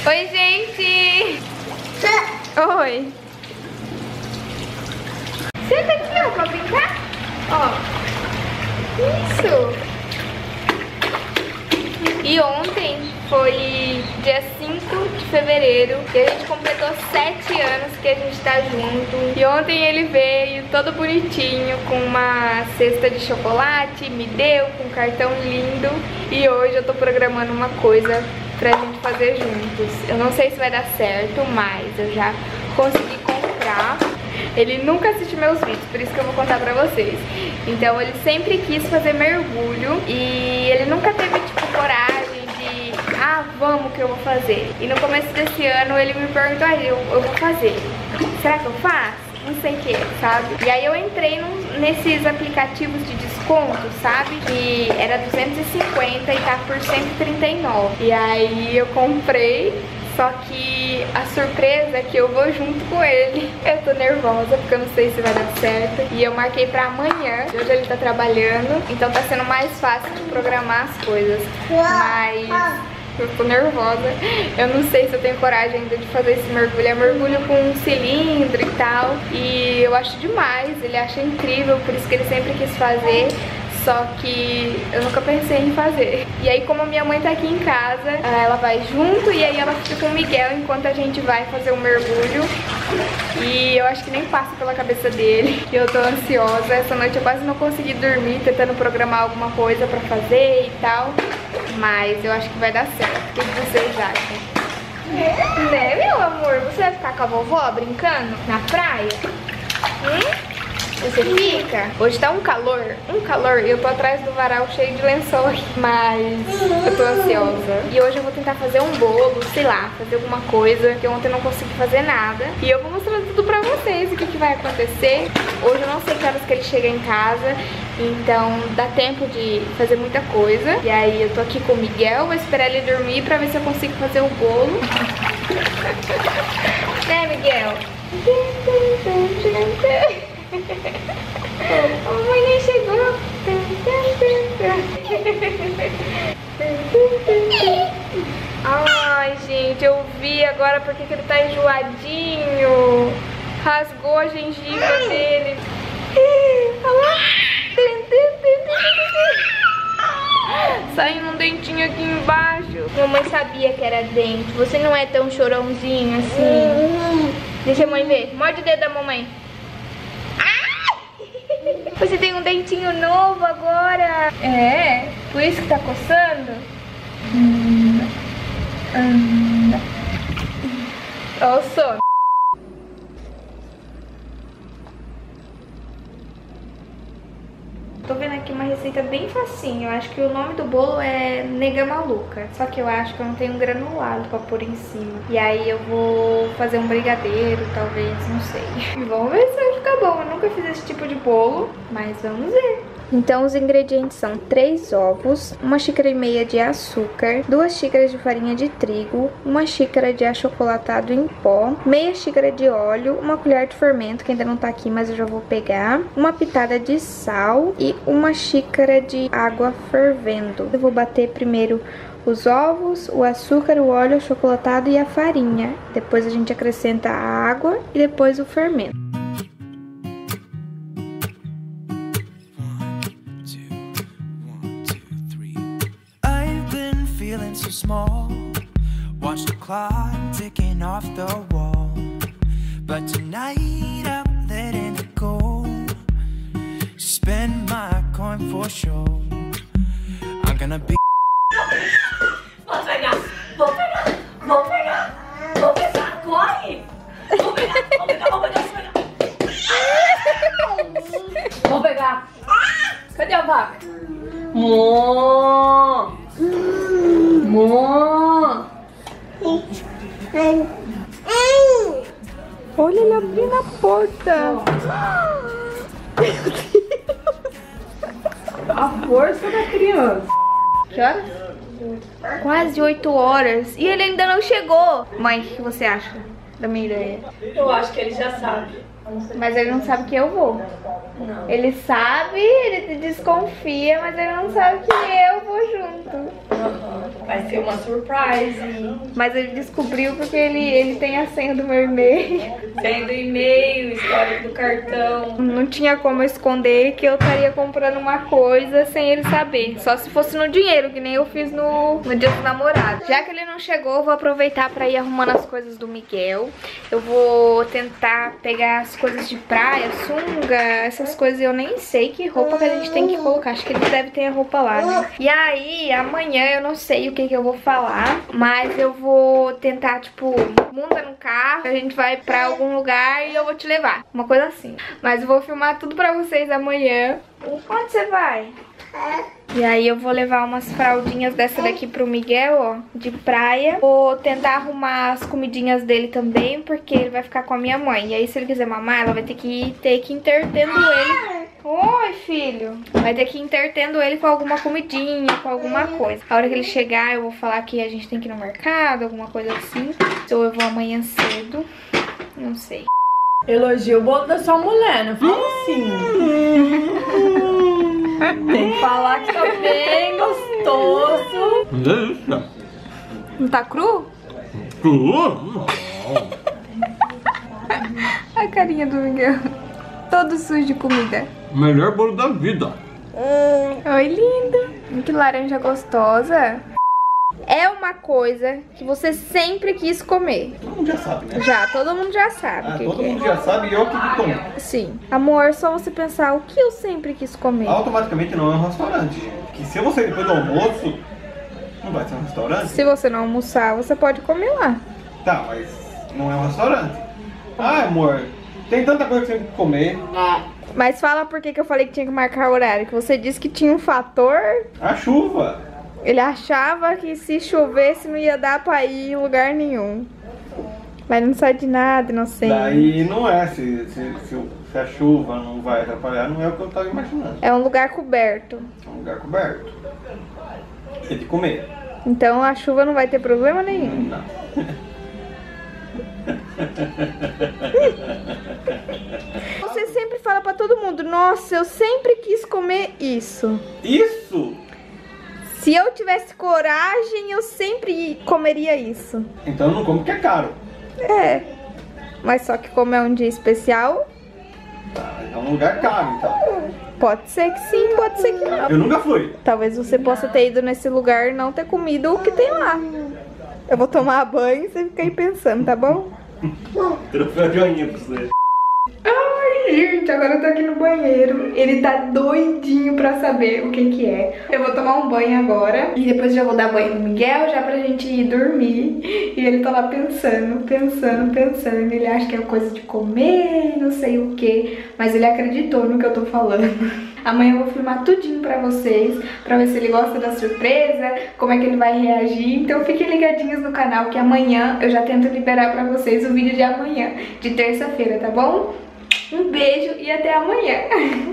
Oi, gente! Oi! Senta aqui, ó, pra brincar. Ó. Isso! E ontem foi dia 5 de fevereiro e a gente completou 7 anos que a gente tá junto. E ontem ele veio todo bonitinho com uma cesta de chocolate, me deu com um cartão lindo. E hoje eu tô programando uma coisa pra gente fazer juntos. Eu não sei se vai dar certo, mas eu já consegui comprar. Ele nunca assiste meus vídeos, por isso que eu vou contar pra vocês. Então ele sempre quis fazer mergulho e ele nunca teve, tipo, coragem de... Ah, vamos que eu vou fazer. E no começo desse ano ele me perguntou, eu vou fazer. Será que eu faço? Não sei o que, sabe? E aí eu entrei nesses aplicativos de desconto, sabe? Que era 250 e tá por 139. E aí eu comprei. Só que a surpresa é que eu vou junto com ele. Eu tô nervosa porque eu não sei se vai dar certo. E eu marquei pra amanhã. Hoje ele tá trabalhando, então tá sendo mais fácil de programar as coisas. Mas eu tô nervosa. Eu não sei se eu tenho coragem ainda de fazer esse mergulho. É mergulho com um cilindro e tal. E eu acho demais, ele acha incrível, por isso que ele sempre quis fazer. Só que eu nunca pensei em fazer. E aí, como a minha mãe tá aqui em casa, ela vai junto e aí ela fica com o Miguel enquanto a gente vai fazer o mergulho. E eu acho que nem passa pela cabeça dele. E eu tô ansiosa. Essa noite eu quase não consegui dormir, tentando programar alguma coisa pra fazer e tal. Mas eu acho que vai dar certo. O que vocês acham? Né, meu amor? Você vai ficar com a vovó brincando na praia? Você fica? Hoje tá um calor, e eu tô atrás do varal cheio de lençol aqui, mas eu tô ansiosa. E hoje eu vou tentar fazer um bolo, sei lá, fazer alguma coisa, que ontem eu não consegui fazer nada. E eu vou mostrando tudo pra vocês, o que vai acontecer. Hoje eu não sei que horas que ele chega em casa, então dá tempo de fazer muita coisa. E aí eu tô aqui com o Miguel, vou esperar ele dormir pra ver se eu consigo fazer o bolo. Né, Miguel? A mamãe nem chegou. Ai, gente, eu vi agora porque que ele tá enjoadinho. Rasgou a gengiva dele. Olha lá. Saindo um dentinho aqui embaixo. Mamãe sabia que era dente. Você não é tão chorãozinho assim. Deixa a mãe ver. Morde o dedo da mamãe. Você tem um dentinho novo agora. É? Por isso que tá coçando? Olha o sono. Tô vendo aqui uma receita bem facinho. Eu acho que o nome do bolo é nega maluca. Só que eu acho que eu não tenho um granulado pra pôr em cima. E aí eu vou fazer um brigadeiro, talvez, não sei. Vamos ver se vai ficar bom. Eu nunca fiz esse tipo de bolo, mas vamos ver. Então os ingredientes são 3 ovos, 1,5 xícara de açúcar, 2 xícaras de farinha de trigo, 1 xícara de achocolatado em pó, meia xícara de óleo, 1 colher de fermento, que ainda não tá aqui, mas eu já vou pegar, 1 pitada de sal e 1 xícara de água fervendo. Eu vou bater primeiro os ovos, o açúcar, o óleo, o achocolatado e a farinha. Depois a gente acrescenta a água e depois o fermento. So small, watch the clock ticking off the wall, but tonight I'm letting it go. Spend my coin for sure. I'm gonna be. Vou pegar, vou pegar, vou pegar, vou pegar, corre! Vou pegar, vou pegar, vou pegar, vou pegar. Cadê a vaca? Mô! Mô! Olha ele abrindo a porta. Meu Deus! A força da criança. Que horas? Quase 8 horas. E ele ainda não chegou. Mãe, o que você acha da minha ideia? Eu acho que ele já sabe. Mas ele não sabe que eu vou. Não. Ele sabe, ele desconfia, mas ele não sabe que eu vou junto. Vai ser uma surprise. Mas ele descobriu porque ele tem a senha do meu e-mail. Senha do e-mail, histórico do cartão. Não tinha como esconder que eu estaria comprando uma coisa sem ele saber. Só se fosse no dinheiro, que nem eu fiz no dia do namorado. Já que ele não chegou, eu vou aproveitar pra ir arrumando as coisas do Miguel. Eu vou tentar pegar as coisas de praia, sunga, essas coisas. Eu nem sei que roupa que a gente tem que colocar. Acho que ele deve ter a roupa lá, né? E aí, amanhã eu não sei o que eu vou falar, mas eu vou tentar, tipo, monta no carro, a gente vai pra algum lugar e eu vou te levar. Uma coisa assim. Mas eu vou filmar tudo pra vocês amanhã. Onde você vai? E aí eu vou levar umas fraldinhas dessa daqui pro Miguel, ó, de praia. Vou tentar arrumar as comidinhas dele também, porque ele vai ficar com a minha mãe. E aí se ele quiser mamar, ela vai ter que intertendo ele. Oi, filho. Vai ter que ir intertendo ele com alguma comidinha, com alguma coisa. A hora que ele chegar, eu vou falar que a gente tem que ir no mercado, alguma coisa assim. Ou eu vou amanhã cedo, não sei. Elogia o bolo da sua mulher, não fala assim. Tem que falar que tá bem gostoso. Delícia. Não tá cru? Cru? A carinha do Miguel. Todo sujo de comida. Melhor bolo da vida. Oi, linda. Que laranja gostosa. É uma coisa que você sempre quis comer. Todo mundo já sabe, né? Já, todo mundo já sabe o que Todo que mundo já sabe e eu que como. é. Sim. Amor, só você pensar o que eu sempre quis comer. Automaticamente não é um restaurante. Que se você depois do almoço, não vai ser um restaurante. Se você não almoçar, você pode comer lá. Tá, mas não é um restaurante. Ah, amor, tem tanta coisa que você tem que comer. Mas fala por que eu falei que tinha que marcar horário. Que você disse que tinha um fator. A chuva. Ele achava que se chovesse não ia dar pra ir em lugar nenhum. Mas não sai de nada, inocente. Daí não é, se a chuva não vai atrapalhar, não é o que eu tava imaginando. É um lugar coberto. É um lugar coberto. É de comer. Então a chuva não vai ter problema nenhum. Não. Você sempre fala pra todo mundo, nossa, eu sempre quis comer isso. Isso? Se eu tivesse coragem, eu sempre comeria isso. Então eu não como porque é caro. É. Mas só que como é um dia especial, Tá, é um lugar caro então. pode ser que sim, pode ser que não. Eu nunca fui. Talvez você possa ter ido nesse lugar e não ter comido o que tem lá. Eu vou tomar banho e você fica aí pensando, tá bom? Troféu de joinha pra você. Ai, gente, agora eu tô aqui no banheiro. Ele tá doidinho pra saber o que que é. Eu vou tomar um banho agora e depois já vou dar banho no Miguel, já pra gente ir dormir. E ele tá lá pensando. Ele acha que é coisa de comer, não sei o que. Mas ele acreditou no que eu tô falando. Amanhã eu vou filmar tudinho pra vocês, pra ver se ele gosta da surpresa, como é que ele vai reagir. Então fiquem ligadinhos no canal que amanhã eu já tento liberar pra vocês o vídeo de amanhã, de terça-feira, tá bom? Um beijo e até amanhã!